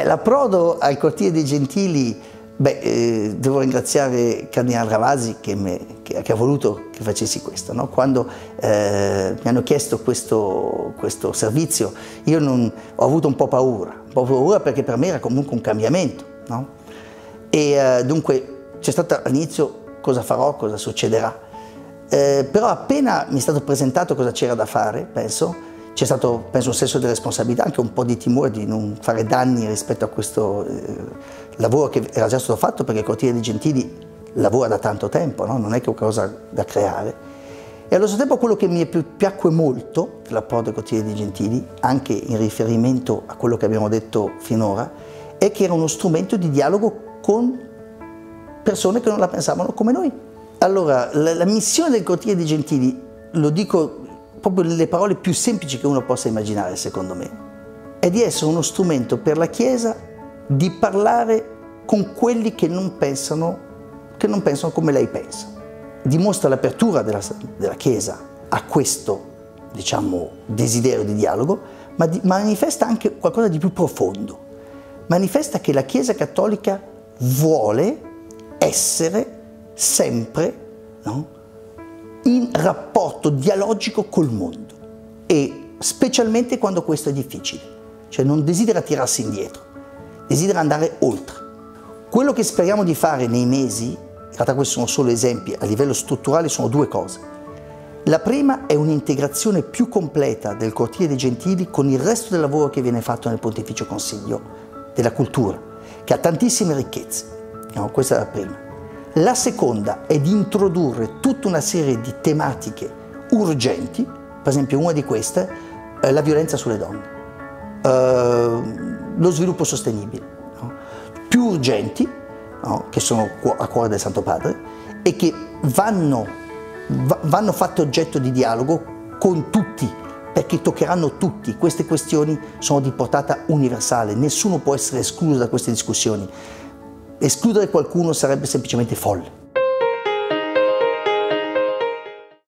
L'approdo al Cortile dei Gentili, devo ringraziare Cardinal Ravasi che ha voluto che facessi questo, no? Quando mi hanno chiesto questo servizio, io ho avuto un po' paura perché per me era comunque un cambiamento, no? E dunque c'è stato all'inizio cosa farò, cosa succederà, però appena mi è stato presentato cosa c'era da fare, penso, c'è stato un senso di responsabilità, anche un po' di timore di non fare danni rispetto a questo lavoro che era già stato fatto, perché il Cortile dei Gentili lavora da tanto tempo, no? Non è che è una cosa da creare. E allo stesso tempo quello che mi piacque molto dell'approdo al Cortile dei Gentili, anche in riferimento a quello che abbiamo detto finora, è che era uno strumento di dialogo con persone che non la pensavano come noi. Allora, la missione del Cortile dei Gentili, lo dico proprio nelle parole più semplici che uno possa immaginare, secondo me, è di essere uno strumento per la Chiesa di parlare con quelli che non pensano come lei pensa. Dimostra l'apertura della Chiesa a questo, diciamo, desiderio di dialogo, ma manifesta anche qualcosa di più profondo. Manifesta che la Chiesa cattolica vuole essere sempre, no, in rapporto dialogico col mondo, e specialmente quando questo è difficile, cioè non desidera tirarsi indietro, desidera andare oltre. Quello che speriamo di fare nei mesi, in realtà questi sono solo esempi, a livello strutturale sono due cose. La prima è un'integrazione più completa del Cortile dei Gentili con il resto del lavoro che viene fatto nel Pontificio Consiglio della Cultura, che ha tantissime ricchezze, no? Questa è la prima. La seconda è di introdurre tutta una serie di tematiche urgenti, per esempio una di queste è la violenza sulle donne, lo sviluppo sostenibile, no? Più urgenti, no? Che sono a cuore del Santo Padre e che vanno fatte oggetto di dialogo con tutti, perché toccheranno tutti. Queste questioni sono di portata universale, nessuno può essere escluso da queste discussioni. Escludere qualcuno sarebbe semplicemente folle.